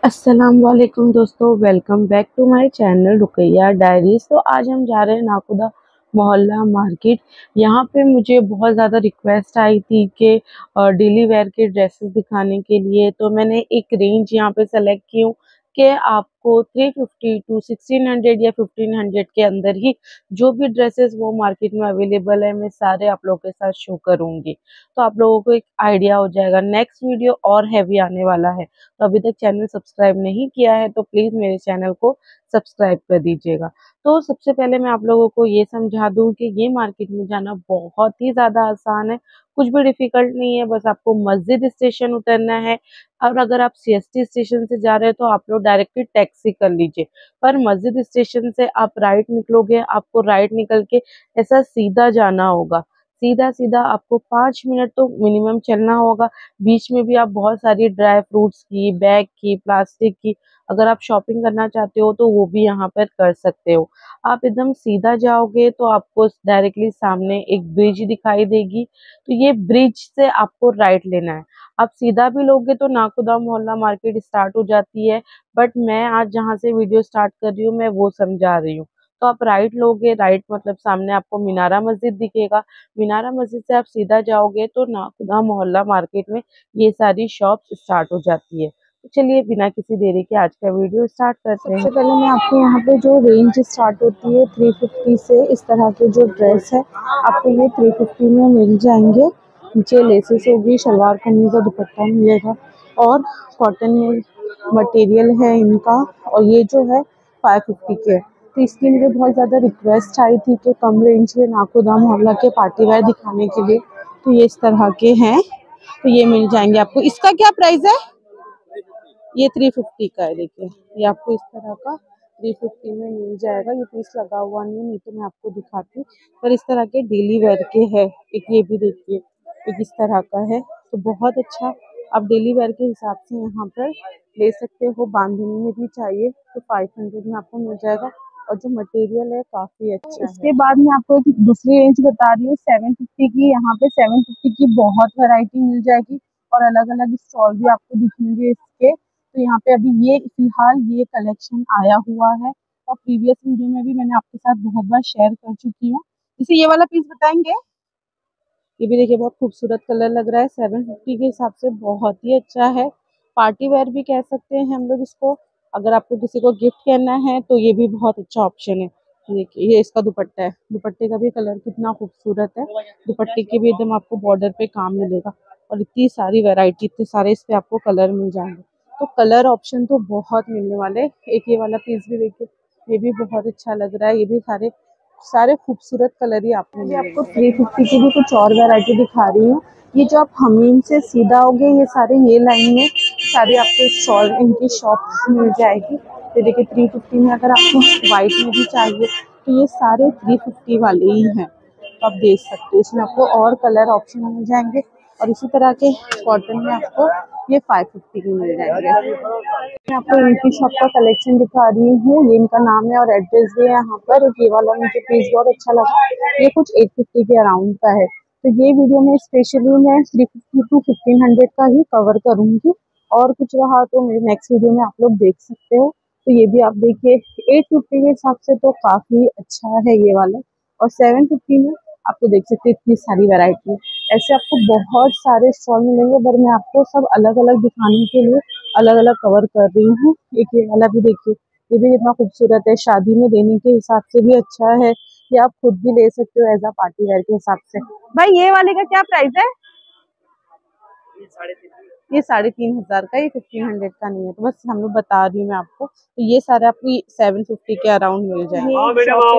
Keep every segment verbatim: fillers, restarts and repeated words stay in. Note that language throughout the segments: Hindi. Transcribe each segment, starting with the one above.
अस्सलाम वालेकुम दोस्तों, welcome back to my channel Rukaiya diaries. तो आज हम जा रहे हैं नाकुदा मोहल्ला मार्केट। यहाँ पे मुझे बहुत ज़्यादा रिक्वेस्ट आई थी कि डेली वेयर के ड्रेसेस दिखाने के लिए, तो मैंने एक रेंज यहाँ पे सेलेक्ट की हूँ कि आपको three fifty two sixteen hundred या फिफ्टीन हंड्रेड के अंदर ही जो भी ड्रेसेस वो मार्केट में अवेलेबल है, मैं सारे आप लोगों के साथ शो करूँगी, तो आप लोगों को एक आइडिया हो जाएगा। नेक्स्ट वीडियो और हैवी आने वाला है, तो अभी तक चैनल सब्सक्राइब नहीं किया है तो प्लीज़ मेरे चैनल को सब्सक्राइब कर दीजिएगा। तो सबसे पहले मैं आप लोगों को ये समझा दूं कि ये मार्केट में जाना बहुत ही ज़्यादा आसान है, कुछ भी डिफ़िकल्ट नहीं है। बस आपको मस्जिद स्टेशन उतरना है, और अगर आप सीएसटी स्टेशन से जा रहे हैं तो आप लोग डायरेक्टली टैक्सी कर लीजिए। पर मस्जिद स्टेशन से आप राइट निकलोगे, आपको राइट निकल के ऐसा सीधा जाना होगा। सीधा सीधा आपको पाँच मिनट तो मिनिमम चलना होगा। बीच में भी आप बहुत सारी ड्राई फ्रूट्स की, बैग की, प्लास्टिक की अगर आप शॉपिंग करना चाहते हो तो वो भी यहाँ पर कर सकते हो। आप एकदम सीधा जाओगे तो आपको डायरेक्टली सामने एक ब्रिज दिखाई देगी, तो ये ब्रिज से आपको राइट लेना है। आप सीधा भी लोगे तो नाकुदा मोहल्ला मार्केट स्टार्ट हो जाती है, बट मैं आज जहाँ से वीडियो स्टार्ट कर रही हूँ मैं वो समझा रही हूँ। तो आप राइट लोगे, राइट मतलब सामने आपको मीनारा मस्जिद दिखेगा। मीनारा मस्जिद से आप सीधा जाओगे तो नाकुदा मोहल्ला मार्केट में ये सारी शॉप्स स्टार्ट हो जाती है। तो चलिए बिना किसी देरी के आज का वीडियो स्टार्ट करते हैं। सबसे पहले मैं आपको यहाँ पे जो रेंज स्टार्ट होती है थ्री फिफ्टी से, इस तरह के जो ड्रेस है आपको ये थ्री फिफ्टी में मिल जाएंगे। नीचे लेसेस होगी, शलवार कमीज और दुपट्टा मिलेगा, और कॉटन में मटेरियल है इनका, और ये जो है फाइव फिफ्टी के है। तो इसकी मुझे बहुत ज़्यादा रिक्वेस्ट आई थी कि कम रेंज के नाकुदा मोहल्ला के पार्टी वेयर दिखाने के लिए, तो ये इस तरह के हैं, तो ये मिल जाएंगे आपको। इसका क्या प्राइस है? ये थ्री फिफ्टी का है। देखिए ये आपको इस तरह का थ्री फिफ्टी में मिल जाएगा। ये पीस लगा हुआ नहीं, नहीं तो मैं आपको दिखाती, पर इस तरह के डेली वेयर के है। एक ये भी देखिए, एक इस तरह का है, तो बहुत अच्छा। आप डेली वेयर के हिसाब से यहाँ पर ले सकते हो। बांधनी में भी चाहिए तो फाइव हंड्रेड में आपको मिल जाएगा, और जो मटेरियल है काफी अच्छा है। इसके बाद मैं आपको एक दूसरी रेंज बता रही हूँ सेवन फिफ्टी की। यहाँ पे सेवन फिफ्टी की बहुत वैरायटी मिल जाएगी, और अलग अलग स्टॉल भी आपको दिखेंगे इसके। तो यहाँ पे अभी ये फिलहाल ये कलेक्शन आया हुआ है, और प्रीवियस वीडियो में भी मैंने आपके साथ बहुत बार शेयर कर चुकी हूँ। इसे ये वाला पीस बताएंगे। ये भी देखिए बहुत खूबसूरत कलर लग रहा है, सेवन फिफ्टी के हिसाब से बहुत ही अच्छा है। पार्टी वेयर भी कह सकते हैं हम लोग इसको। अगर आपको किसी को गिफ्ट करना है तो ये भी बहुत अच्छा ऑप्शन है। देखिए ये इसका दुपट्टा है, दुपट्टे का भी कलर कितना खूबसूरत है। दुपट्टे के भी एकदम आपको बॉर्डर पे काम मिलेगा, और इतनी सारी वेराइटी, इतने सारे इस पे आपको कलर मिल जाएंगे। तो कलर ऑप्शन तो बहुत मिलने वाले। एक ये वाला पीस भी देखिए, ये भी बहुत अच्छा लग रहा है। ये भी सारे सारे खूबसूरत कलर ही आपको मिलेंगे। आपको थ्री फिफ्टी की भी कुछ और वैरायटी दिखा रही हूँ। ये जो आप हमीम से सीधा होगे, ये सारे ये लाइन में सारे आपको स्टॉल, इनकी शॉप्स मिल जाएगी। तो देखिए थ्री फिफ्टी में अगर आपको वाइट में भी चाहिए तो ये सारे थ्री फिफ्टी वाले ही हैं, तो आप देख सकते हो। इसमें आपको और कलर ऑप्शन मिल जाएंगे, और इसी तरह के कॉटन में आपको ये फाइव फिफ्टी की मिल जाएंगे। मैं आपको इनकी शॉप का कलेक्शन दिखा रही हूँ, ये इनका नाम है और एड्रेस भी है यहाँ पर। ये वाला मुझे पीस बहुत अच्छा लगा, ये कुछ एट फिफ्टी के अराउंड का है। तो ये वीडियो में स्पेशली मैं three fifty two fifteen hundred का ही कवर करूँगी, और कुछ रहा तो मेरे नेक्स्ट वीडियो में आप लोग देख सकते हो। तो ये भी आप देखिए, एट फिफ्टी के हिसाब से तो काफ़ी अच्छा है ये वाला, और सेवन फिफ्टी में आपको देख सकते हैं इतनी सारी वैरायटी। ऐसे आपको बहुत सारे स्टॉल मिलेंगे, पर मैं आपको सब अलग अलग दिखाने के लिए अलग अलग कवर कर रही हूँ। एक ये वाला भी देखिए, ये भी इतना खूबसूरत है, शादी में देने के हिसाब से भी अच्छा है। ये आप खुद भी ले सकते हो एज आ पार्टी वेयर के हिसाब से। भाई ये वाले का क्या प्राइस है? ये साढ़े तीन हजार का, ये फिफ्टीन हंड्रेड का नहीं है। तो बस हम लोग बता रही हूँ मैं आपको, तो ये सारे आपको सेवन फिफ्टी के अराउंड मिल जाएंगे। और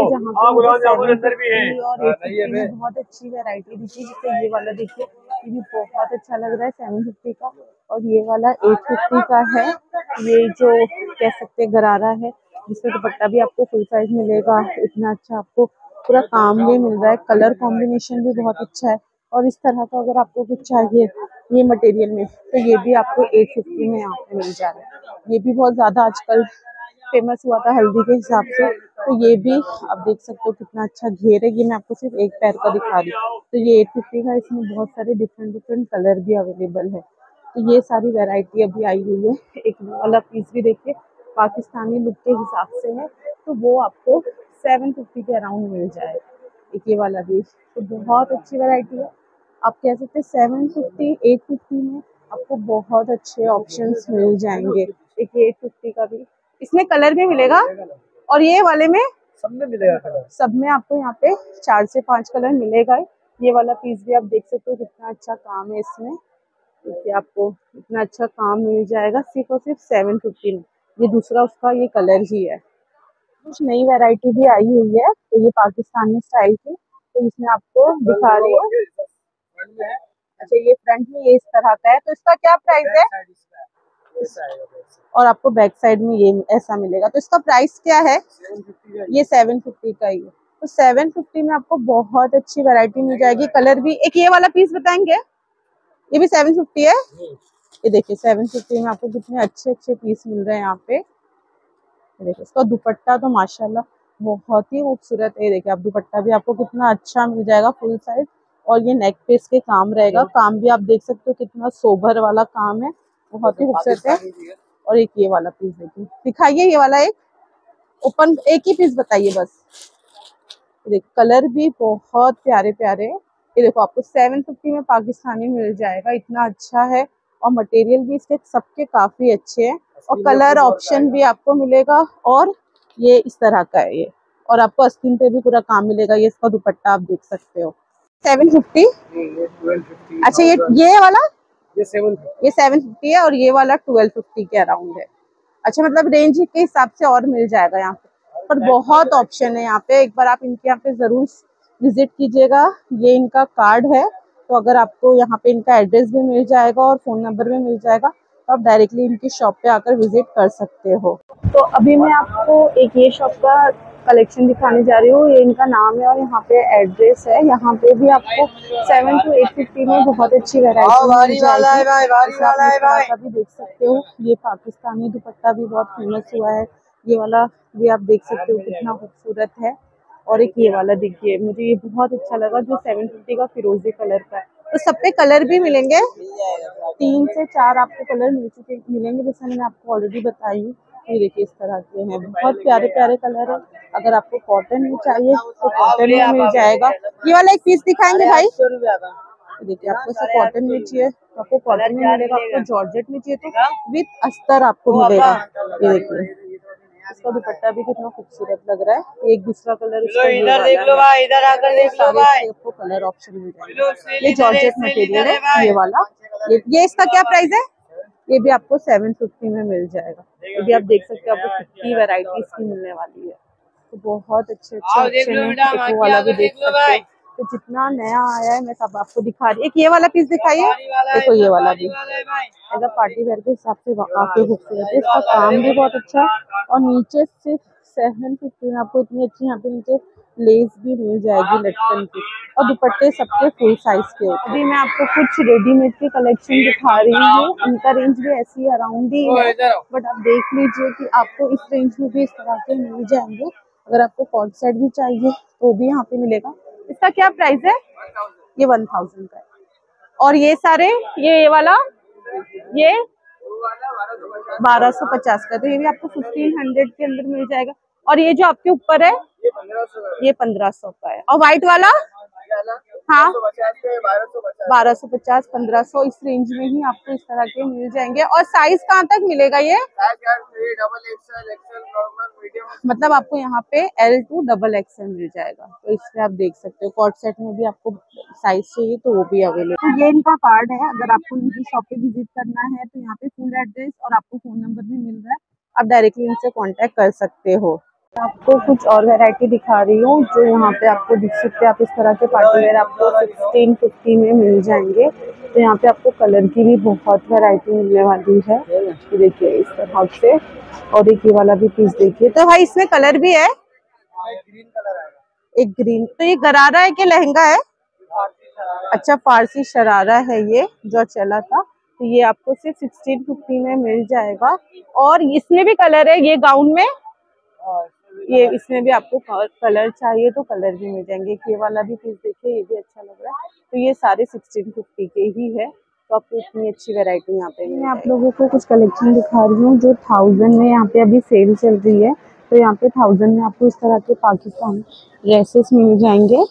बहुत अच्छी वेरायटी दिखी, जैसे ये वाला देखिए, ये भी बहुत अच्छा लग रहा है सेवन फिफ्टी का, और ये वाला एट फिफ्टी का है। ये जो कह सकते हैं गरारा है, जिसमें दुपट्टा भी आपको फुल साइज मिलेगा। इतना अच्छा आपको पूरा काम भी मिल रहा है, कलर कॉम्बिनेशन भी बहुत अच्छा है। और इस तरह का अगर आपको कुछ चाहिए ये मटेरियल में, तो ये भी आपको एट फिफ्टी में यहाँ पे मिल जा रहा है। ये भी बहुत ज़्यादा आजकल फेमस हुआ था हल्दी के हिसाब से, तो ये भी आप देख सकते हो कितना अच्छा घेर है। ये मैं आपको सिर्फ एक पैर का दिखा रही हूँ, तो ये एट फिफ्टी का, इसमें बहुत सारे डिफरेंट डिफरेंट कलर भी अवेलेबल है। तो ये सारी वैरायटी अभी आई हुई है। एक वाला पीस भी देखिए पाकिस्तानी लुक के हिसाब से है, तो वो आपको सेवन फिफ्टी के अराउंड मिल जाए। एक ये वाला भी तो बहुत अच्छी वैरायटी है। आप कह सकते हैं सेवन फिफ्टी एट फिफ्टी में आपको बहुत अच्छे ऑप्शंस मिल जाएंगे। एक एट फिफ्टी का भी, इसमें कलर भी मिलेगा और ये वाले में सब में मिलेगा कलर। सब में आपको यहाँ पे चार से पांच कलर मिलेगा। ये वाला पीस भी आप देख सकते हो कितना अच्छा काम है इसमें। देखिए आपको इतना अच्छा काम मिल जाएगा सिर्फ और सिर्फ सेवन फिफ्टी में। ये दूसरा उसका ये कलर ही है। कुछ नई वैरायटी भी आई हुई है, तो ये पाकिस्तानी स्टाइल की, तो इसमें आपको दिखा रही हूँ। अच्छा ये फ्रंट में ये इस तरह का है, तो इसका क्या प्राइस है? और आपको बैक साइड में ये ऐसा मिलेगा, तो इसका प्राइस क्या है? ये सेवन फिफ्टी का ही है। तो सेवन फिफ्टी में आपको बहुत अच्छी वैरायटी मिल जाएगी। कलर भी, एक ये वाला पीस बताएंगे, ये भी सेवन फिफ्टी है। ये देखिए सेवन फिफ्टी में आपको कितने अच्छे अच्छे पीस मिल रहे हैं यहाँ पे। देखिए इसका दुपट्टा तो माशाल्लाह बहुत ही खूबसूरत है। देखिए आप दुपट्टा भी आपको कितना अच्छा मिल जाएगा फुल साइज, और ये नेक पे इसके काम रहेगा। काम भी आप देख सकते हो कितना सोबर वाला काम है, बहुत ही खूबसूरत है। और एक ये वाला पीस देखिए, दिखाइए ये वाला एक ओपन, एक ही पीस बताइए बस। देखिए कलर भी बहुत प्यारे प्यारे। ये देखो आपको सेवन फिफ्टी में पाकिस्तानी मिल जाएगा, इतना अच्छा है। और मटेरियल भी इसके सबके काफी अच्छे हैं, और कलर ऑप्शन भी आपको मिलेगा। और ये इस तरह का है ये, और आपको आस्तीन पे भी पूरा काम मिलेगा। ये इसका दुपट्टा आप देख सकते हो। Seven fifty. अच्छा ये ये वाला ये सेवन फिफ्टी ये सेवन फिफ्टी है, और ये वाला ट्वेल्व फिफ्टी के अराउंड है। अच्छा मतलब रेंज के हिसाब से और मिल जाएगा यहाँ पे, पर बहुत ऑप्शन है यहाँ पे। एक बार आप इनके यहाँ पे जरूर विजिट कीजिएगा। ये इनका कार्ड है, तो अगर आपको यहाँ पे इनका एड्रेस भी मिल जाएगा और फोन नंबर भी मिल जाएगा, तो आप डायरेक्टली इनकी शॉप पे आकर विजिट कर सकते हो। तो अभी मैं आपको एक ये शॉप का कलेक्शन दिखाने जा रही हूँ। ये इनका नाम है और यहाँ पे एड्रेस है। यहाँ पे भी आपको सेवन टू एट फिफ्टी में बहुत अच्छी वैरायटी मिल जाएगी। का भी देख सकते हो, ये पाकिस्तानी दुपट्टा भी बहुत फेमस हुआ है। ये वाला भी आप देख सकते हो कितना खूबसूरत है। और एक ये वाला देखिए, मुझे ये बहुत अच्छा लगा जो सेवन फिफ्टी का फिरोजी कलर का है। तो सब पे कलर भी मिलेंगे, तीन से चार आपको कलर मिल चुके मिलेंगे, जैसे मैंने आपको ऑलरेडी बताई। ये देखिए इस तरह के हैं, बहुत प्यारे प्यारे कलर है। अगर आपको कॉटन में चाहिए तो कॉटन में मिल जाएगा। ये वाला एक पीस दिखाएंगे भाई। देखिए आपको सिर्फ कॉटन में चाहिए तो आपको कॉटन में मिलेगा, आपको जॉर्जेट में चाहिए तो विथ अस्तर आपको मिलेगा। ये देखिए इसका दुपट्टा भी कितना खूबसूरत लग रहा है। एक दूसरा कलर इधर देख लो भाई, इधर आकर देख लो भाई। आपको कलर ऑप्शन मिल जाएगा। ये जॉर्जेट मटेरियल है ये वाला। ये, ये इसका क्या प्राइस है? ये भी आपको सेवन फिफ्टी में मिल जाएगा। ये भी आप देख सकते हो, आपको कितनी वैरायटी इसकी मिलने वाली है। तो बहुत अच्छे अच्छे ऑप्शन है। वो वाला भी देख सकते हो। तो जितना नया आया है मैं सब आपको दिखा रही। एक ये वाला पीस दिखाइए, देखो ये वाला भी अगर पार्टी वेयर के हिसाब से काफी खूबसूरत है। इसका काम भी बहुत अच्छा है, और नीचे सिर्फ सेवन फिफ्टी में आपको इतनी अच्छी यहाँ पे नीचे लेस भी मिल जाएगी लटकन की, और दुपट्टे सबके फुल साइज के होते हैं। अभी मैं आपको कुछ रेडीमेड के कलेक्शन दिखा रही हूँ। उनका रेंज भी ऐसी अराउंड ही है, बट आप देख लीजिए कि आपको इस रेंज में भी इस तरह के मिल जाएंगे। अगर आपको कॉर्ड सेट भी चाहिए तो भी यहाँ पे मिलेगा। इसका क्या प्राइस है? ये वन थाउजेंड का है। और ये सारे ये, ये वाला ये बारह सौ पचास का, तो ये भी आपको फिफ्टीन हंड्रेड के अंदर मिल जाएगा। और ये जो आपके ऊपर है ये पंद्रह सौ का है। और व्हाइट वाला हाँ बारह सौ पचास पंद्रह सौ इस रेंज में ही आपको इस तरह के मिल जाएंगे। और साइज कहाँ तक मिलेगा? ये मतलब आपको यहाँ पे एल टू डबल एक्सएल मिल जाएगा। तो इसमें आप देख सकते हो कॉर्ड सेट में भी आपको साइज चाहिए तो वो भी अवेलेबल। तो ये इनका कार्ड है, अगर आपको इनकी शॉप पे विजिट करना है तो यहाँ पे फुल एड्रेस और आपको फोन नंबर भी मिल रहा है, आप डायरेक्टली इनसे कांटेक्ट कर सकते हो। आपको कुछ और वैरायटी दिखा रही हूँ जो यहाँ पे आपको दिख सकते हैं। आप इस तरह के पार्टी वेयर आपको सिक्सटीन फिफ्टी में मिल जाएंगे। तो यहाँ पे आपको कलर की भी बहुत वैरायटी मिलने वाली है। देखिए इस तरह से, और एक ये वाला भी पीस देखिए। तो भाई इसमें कलर भी है, ग्रीन कलर आएगा, एक ग्रीन। तो ये गरारा है कि लहंगा है? अच्छा फारसी शरारा है ये जो चला था। तो ये आपको सिर्फ सिक्सटीन फिफ्टी में मिल जाएगा। और इसमें भी कलर है, ये गाउन में ये इसमें भी आपको कलर चाहिए तो कलर भी मिल जाएंगे। ये वाला भी पीस देखिए, ये भी अच्छा लग रहा है। तो ये सारे सिक्सटीन फिफ्टी के ही है। तो आपको इतनी अच्छी वैरायटी यहाँ पे मैं आप लोगों को कुछ कलेक्शन दिखा रही हूँ जो थाउजेंड में यहाँ पे अभी सेल चल रही है। तो यहाँ पे थाउजेंड में आपको इस तरह के पाकिस्तानी ड्रेसेस मिल जाएंगे।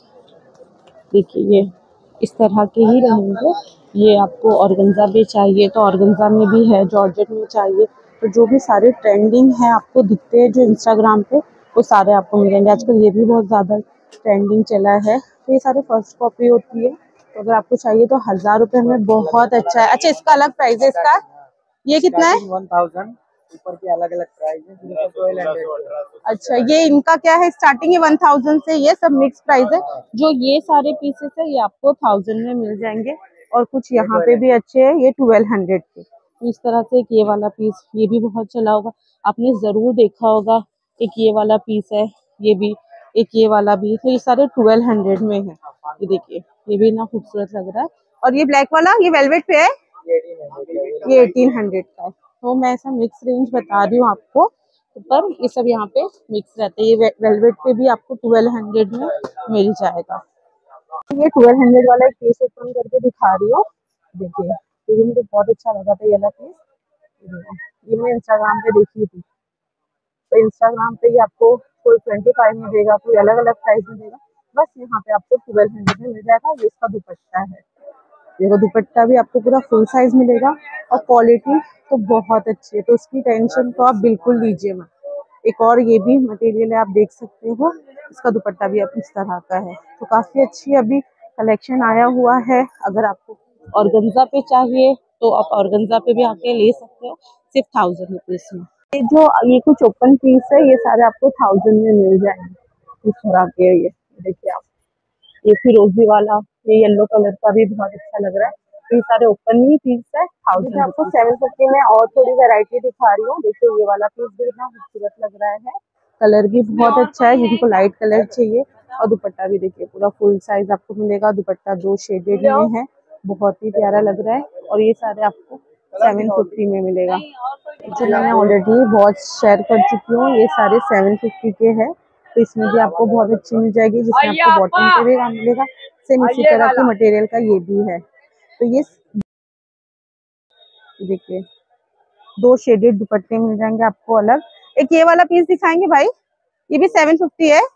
देखिए ये इस तरह के ही रहेंगे। ये आपको ऑर्गेन्जा भी चाहिए तो ऑर्गेन्जा में भी है, जॉर्जेट में चाहिए तो जो भी सारे ट्रेंडिंग है आपको दिखते हैं जो इंस्टाग्राम पे, वो सारे आपको मिल जाएंगे। आजकल ये भी बहुत ज़्यादा ट्रेंडिंग चला है। तो ये सारे फर्स्ट कॉपी होती है, तो अगर आपको चाहिए तो हजार रुपए में बहुत अच्छा है। अच्छा इसका अलग प्राइस है इसका, ये कितना है? वन थाउजेंड ऊपर के अलग अलग प्राइस है। अच्छा ये इनका क्या है, स्टार्टिंग है वन थाउजेंड से, ये सब मिक्स प्राइस है। जो ये सारे पीसेस है ये आपको थाउजेंड में मिल जाएंगे। और कुछ यहाँ पे भी अच्छे हैं, ये ट्वेल्व हंड्रेड के। तो इस तरह से एक ये वाला पीस, ये भी बहुत चला होगा, आपने जरूर देखा होगा। एक ये वाला पीस है, ये भी, एक ये वाला भी। तो ये सारे ट्वेल्व हंड्रेड में है। ये देखिए ये भी ना खूबसूरत लग रहा है। और ये ब्लैक वाला ये वेलवेट पे है, ये एटीन हंड्रेड का है। तो मैं ऐसा मिक्स रेंज बता रही हूँ आपको, पर ये सब यहाँ पे मिक्स रहते हैं। ये वेलवेट पे भी आपको ट्वेल्व हंड्रेड में मिल जाएगा। ये ट्वेल्व हंड्रेड वाला एक पीस ओपन करके दिखा रही हूँ। देखिए ये भी मुझे बहुत अच्छा लगा था ये वाला पीस। ये मैं इंस्टाग्राम पे देखी थी, तो इंस्टाग्राम पे ये आपको कोई ट्वेंटी फाइव में देगा, कोई अलग अलग प्राइस में देगा। बस यहाँ पे आपको ट्वेल्व हंड्रेड में मिल जाएगा। ये इसका दुपट्टा है, देखो दुपट्टा भी आपको पूरा फुल साइज मिलेगा और क्वालिटी तो बहुत अच्छी है, तो उसकी टेंशन तो आप बिल्कुल लीजिए मत। एक और ये भी मटेरियल है, आप देख सकते हो, इसका दुपट्टा भी आप इस तरह का है। तो काफी अच्छी अभी कलेक्शन आया हुआ है। अगर आपको ऑर्गेन्जा पे चाहिए तो आप ऑर्गेन्जा पे भी आके ले सकते हो, सिर्फ थाउजेंड रुपीज में। ये जो ये कुछ ओपन पीस है ये सारे आपको थाउजेंड में मिल जाएंगे इस तरह के। ये देखिए आप, ये फिरोजी वाला, ये येलो कलर का भी बहुत अच्छा लग रहा है। तो ये सारे ओपन ही पीस है, थाउजेंड आपको सेवन फिफ्टी में। और थोड़ी वैरायटी दिखा रही हूँ। देखिए ये वाला पीस भी इतना खूबसूरत लग रहा है, कलर भी बहुत अच्छा है। जिनको लाइट कलर चाहिए, और दुपट्टा भी देखिए पूरा फुल साइज आपको मिलेगा। दुपट्टा दो शेडेड में है, बहुत ही प्यारा लग रहा है। और ये सारे आपको सेवन फिफ्टी में मिलेगा। जो मैंने ऑलरेडी बहुत शेयर कर चुकी हूँ, ये सारे सेवन फिफ्टी के हैं। तो इसमें भी आपको बहुत अच्छी मिल जाएगी, जिसमें आपको बॉटम पे भी काम मिलेगा। सेम इसी तरह की मटेरियल का ये भी है। तो ये देखिए दो शेडेड दुपट्टे मिल जाएंगे आपको अलग। एक ये वाला पीस दिखाएंगे भाई, ये भी सेवन फिफ्टी है।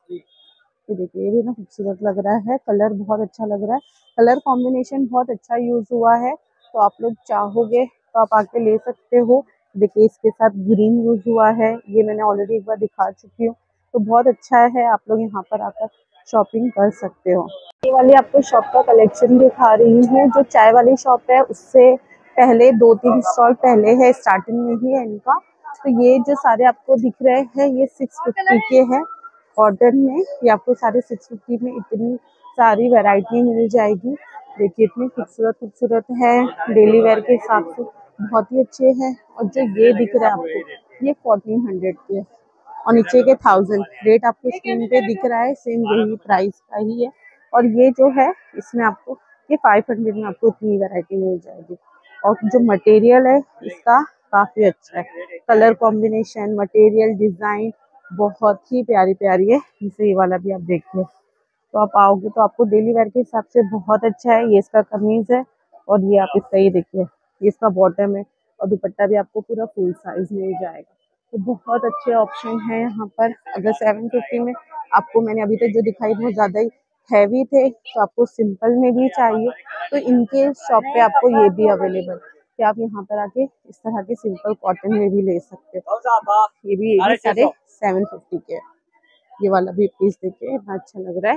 ये देखिए ये भी ना खूबसूरत लग रहा है, कलर बहुत अच्छा लग रहा है, कलर कॉम्बिनेशन बहुत अच्छा यूज हुआ है। तो आप लोग चाहोगे तो आप आके ले सकते हो। देखिए इसके साथ ग्रीन यूज हुआ है, ये मैंने ऑलरेडी एक बार दिखा चुकी हूँ। तो बहुत अच्छा है, आप लोग यहाँ पर आकर शॉपिंग कर सकते हो। ये वाली आपको शॉप का कलेक्शन दिखा रही हूँ। जो चाय वाली शॉप है उससे पहले दो तीन स्टॉल पहले है, स्टार्टिंग में ही है इनका। तो ये जो सारे आपको दिख रहे हैं ये सिक्स फिफ्टी के हैं कॉटन में। ये आपको सारे सिक्स फिफ्टी में इतनी सारी वैरायटी मिल जाएगी। देखिए इतनी खूबसूरत खूबसूरत है, डेली वेयर के हिसाब से बहुत ही अच्छे हैं। और जो ये दिख रहा है आपको ये फोर्टीन हंड्रेड के है, और नीचे के थाउजेंड। रेट आपको स्क्रीन पे दिख रहा है, सेम यही प्राइस का ही है। और ये जो है इसमें आपको ये फाइव हंड्रेड में आपको इतनी वैरायटी मिल जाएगी। और जो मटेरियल है इसका काफी अच्छा है, कलर कॉम्बिनेशन, मटेरियल, डिजाइन बहुत ही प्यारी प्यारी है। जैसे ये वाला भी आप देखिए, तो आप आओगे तो आपको डेली वेयर के हिसाब से बहुत अच्छा है। ये इसका कमीज है, और ये आप इसका ये देखिए ये इसका बॉटम है, और दुपट्टा भी आपको पूरा फुल साइज मिल जाएगा। तो बहुत अच्छे ऑप्शन है यहाँ पर। अगर सेवन फिफ्टी में आपको, मैंने अभी तक जो दिखाई बहुत ज्यादा ही हैवी थे, तो आपको सिंपल में भी चाहिए तो इनके शॉप पे आपको ये भी अवेलेबल कि आप यहाँ पर आके इस तरह के सिंपल कॉटन में भी ले सकते हो। ये भी ये भी सारे सेवन फिफ्टी के। ये वाला भी पीस देखिए इतना अच्छा लग रहा है।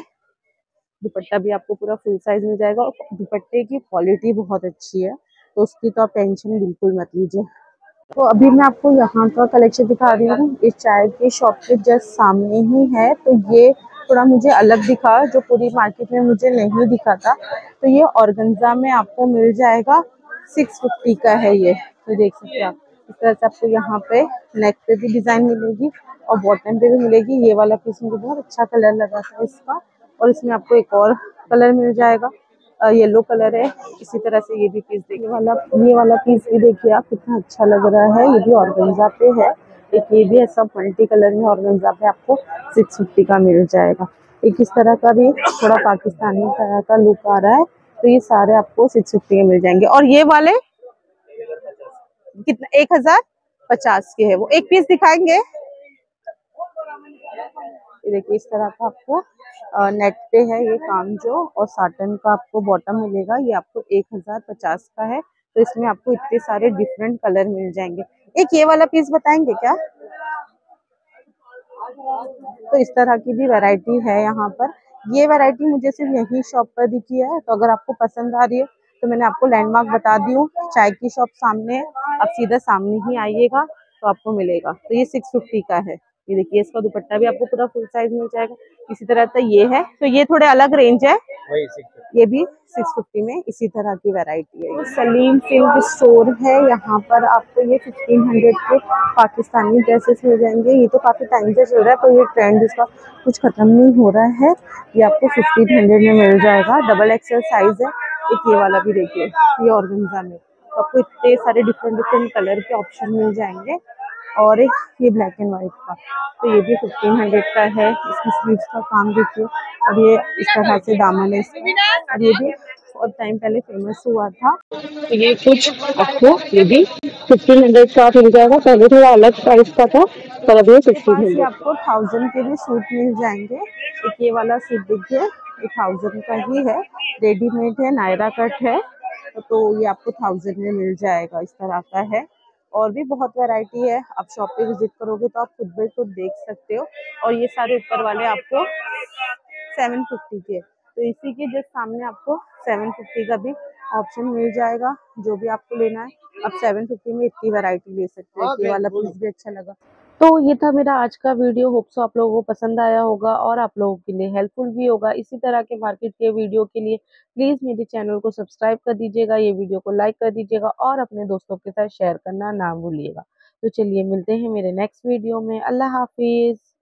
दुपट्टा भी आपको पूरा फुल साइज मिल जाएगा, और दुपट्टे की क्वालिटी बहुत अच्छी है, तो उसकी तो आप टेंशन बिल्कुल मत लीजिए। तो अभी मैं आपको यहाँ का कलेक्शन दिखा रही हूँ। इस चाय के शॉप के जस्ट सामने ही है, तो ये थोड़ा मुझे अलग दिखा, जो पूरी मार्केट में मुझे नहीं दिखा था। तो ये ऑर्गेन्जा में आपको मिल जाएगा, सिक्स फिफ्टी का है ये। तो देख सकते हैं आप, इस तरह से आपको यहाँ पे नेक पे भी डिजाइन मिलेगी और बॉटम पे भी मिलेगी। ये वाला पीस मुझे बहुत अच्छा कलर लगा था इसका, और इसमें आपको एक और कलर मिल जाएगा, येलो कलर है। इसी तरह से ये भी पीस देखिए, वाला ये वाला पीस भी देखिए आप, कितना अच्छा लग रहा है। ये भी ऑर्गेन्जा पे है। एक ये भी ऐसा मल्टी कलर में ऑर्गेन्जा पे आपको सिक्स फिफ्टी का मिल जाएगा। एक इस तरह का भी थोड़ा पाकिस्तानी तरह का लुक आ रहा है, तो ये सारे आपको सिक्स फिफ्टी में मिल जाएंगे। और ये वाले कितना, एक हजार पचास के है वो। एक पीस दिखाएंगे, ये देखिए इस तरह का आपको नेट पे है ये काम जो, और साटन का आपको बॉटम मिलेगा। ये आपको एक हजार पचास का है। तो इसमें आपको इतने सारे डिफरेंट कलर मिल जाएंगे। एक ये वाला पीस बताएंगे क्या? तो इस तरह की भी वैरायटी है यहाँ पर। ये वैरायटी मुझे सिर्फ यही शॉप पर दिखी है। तो अगर आपको पसंद आ रही है तो मैंने आपको लैंडमार्क बता दी हूँ, चाय की शॉप सामने है, आप सीधा सामने ही आइएगा तो आपको मिलेगा। तो ये सिक्स फिफ्टी का है। ये देखिए इसका दुपट्टा भी आपको पूरा फुल साइज मिल जाएगा। इसी तरह से ये है, तो ये थोड़े अलग रेंज है, ये भी सिक्स फिफ्टी में इसी तरह की वैरायटी है। सलीम सिल्क स्टोर है, यहाँ पर आपको ये फिफ्टीन हंड्रेड के पाकिस्तानी ड्रेसेस मिल जाएंगे। ये तो काफी टाइम से चल रहा है, पर ये ट्रेंड इसका कुछ खत्म नहीं हो रहा है। ये आपको फिफ्टीन हंड्रेड में मिल जाएगा। डबल एक्सएल साइज है। एक ये वाला भी देखिए, ये ऑर्गेन्जा में, तो आपको इतने सारे डिफरेंट डिफरेंट कलर के ऑप्शन मिल जाएंगे। और एक ये ब्लैक एंड व्हाइट का, तो ये भी फिफ्टीन हंड्रेड का है। इसकी स्लीव्स का काम देखिए, और ये इस तरह से दामन है इसका, और ये भी बहुत टाइम पहले फेमस हुआ था। तो ये कुछ आपको ये भी फिफ्टीन हंड्रेड का मिल जाएगा। पहले थोड़ा अलग प्राइस का था, पर अभी फिफ्टीन हंड्रेड। आपको थाउजेंड के भी सूट मिल जाएंगे। एक ये वाला सूट देखिए, ये थाउजेंड का ही है, रेडीमेड है, नायरा कट है। तो ये आपको थाउजेंड में मिल जाएगा, इस तरह का है। और भी बहुत वैरायटी है, आप शॉप पे विजिट करोगे तो आप खुद ब खुद देख सकते हो। और ये सारे ऊपर वाले आपको सेवन फिफ्टी के, तो इसी के जस्ट सामने आपको सेवन फिफ्टी का भी ऑप्शन मिल जाएगा। जो भी आपको लेना है आप सेवन फिफ्टी में इतनी वैरायटी ले सकते हैं। ये वाला पीस भी अच्छा लगा। तो ये था मेरा आज का वीडियो। होप सो आप लोगों को पसंद आया होगा और आप लोगों के लिए हेल्पफुल भी होगा। इसी तरह के मार्केट के वीडियो के लिए प्लीज मेरे चैनल को सब्सक्राइब कर दीजिएगा, ये वीडियो को लाइक कर दीजिएगा और अपने दोस्तों के साथ शेयर करना ना भूलिएगा। तो चलिए मिलते हैं मेरे नेक्स्ट वीडियो में। अल्लाह हाफिज।